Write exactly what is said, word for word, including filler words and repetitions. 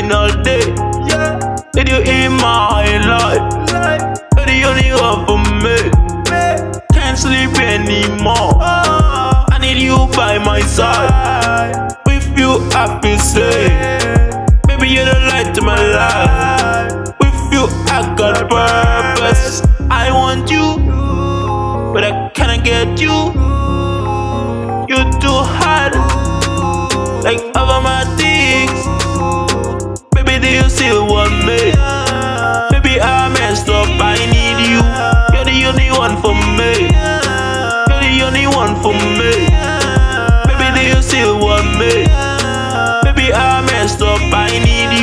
crying all day. Yeah, did you in my life? You're the only one for me. Can't sleep anymore. I need you by my side. With you I feel safe. Baby, you're the light to my life. With you I got purpose. I want you, but I cannot get you. You're too hard, like over my things. Baby, do you still want me? Baby, I messed up, I need you. You're the only one for me. You're the only one for me. Baby, do you still want me? Baby, I messed up, I need you.